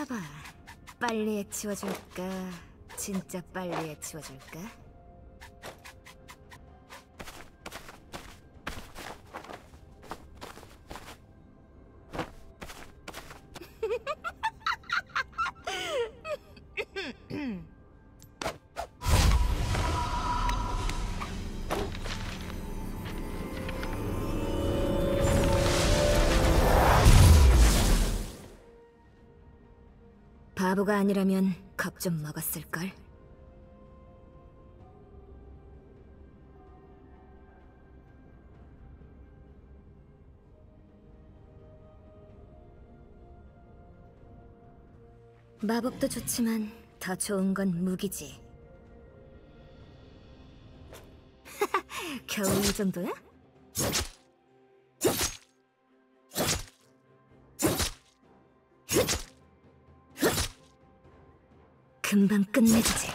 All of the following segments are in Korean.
해봐. 빨리 해치워줄까? 진짜 빨리 해치워줄까? 바보가 아니라면 겁 좀 먹었을걸? 마법도 좋지만 더 좋은 건 무기지. 겨우 이 정도야? 금방 끝내주지.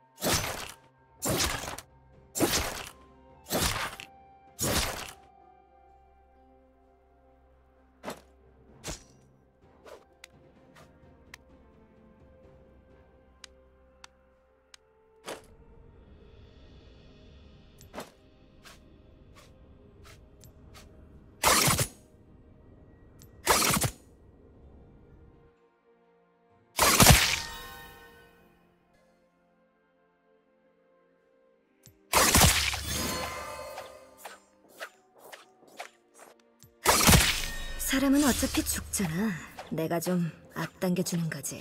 사람은 어차피 죽잖아. 내가 좀 앞당겨주는 거지.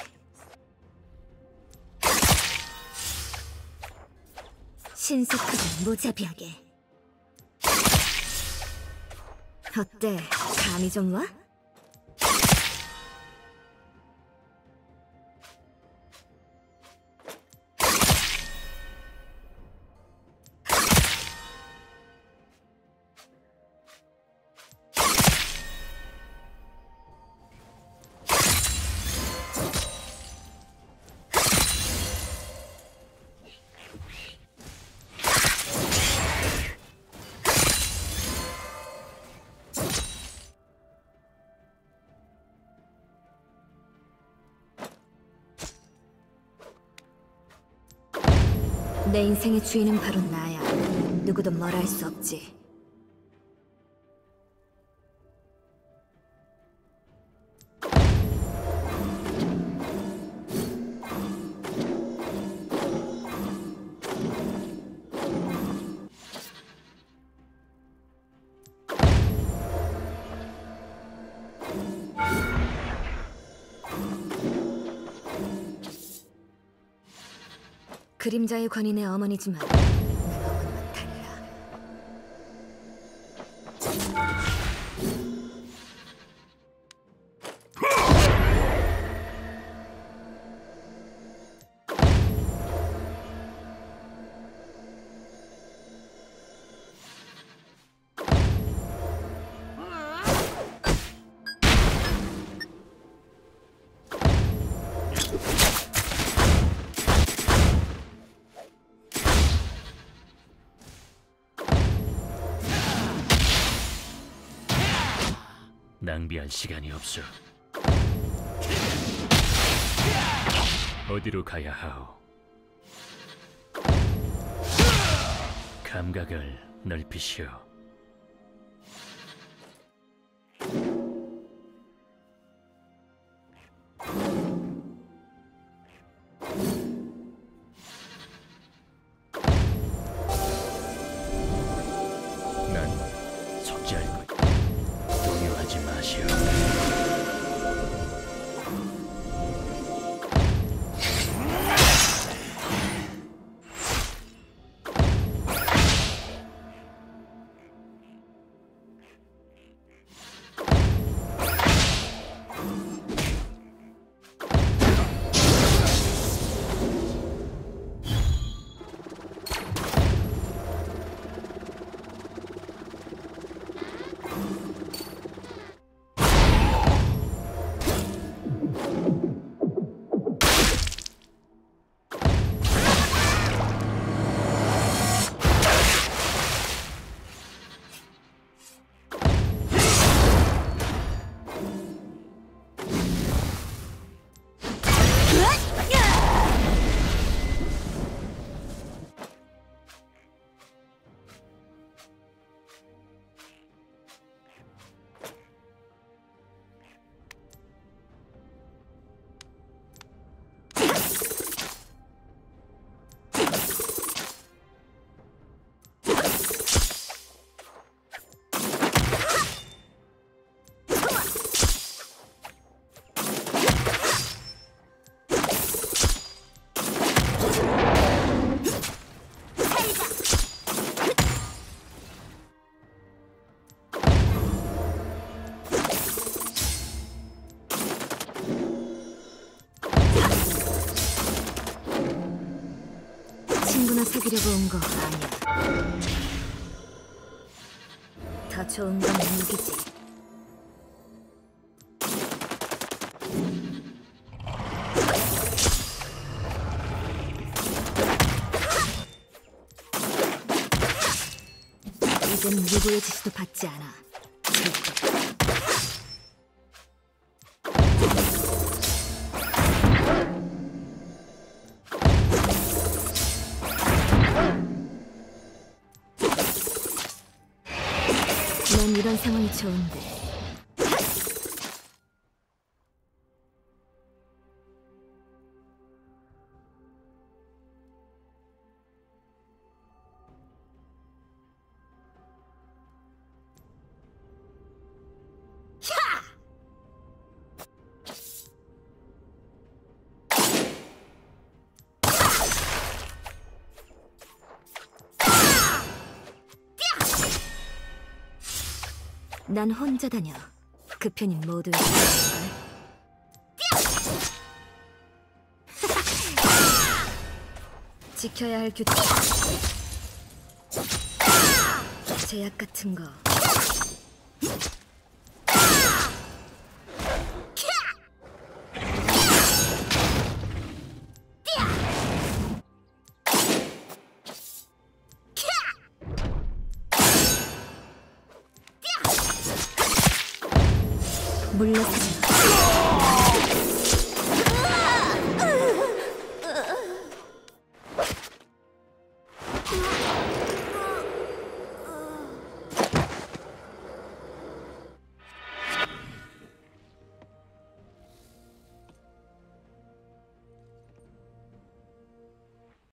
신속하고 무자비하게. 어때? 감이 좀 와? 내 인생의 주인은 바로 나야. 누구도 뭐라 할 수 없지. 그림자의 관인의 어머니지만 난 어머니와 달라. 낭비할 시간이 없어. 어디로 가야 하오? 감각을 넓히시오. 난 속죄할 것. 동요하지 마시오. 속이려고 온 거 아니야. 더 좋은 건 무기지. 이젠 누구의 지시도 받지 않아. 난 이런 상황이 좋은데. 난 혼자 다녀. 그 편인 모두의 걸. 지켜야 할 규칙. 제약 같은 거. 물러서지 마.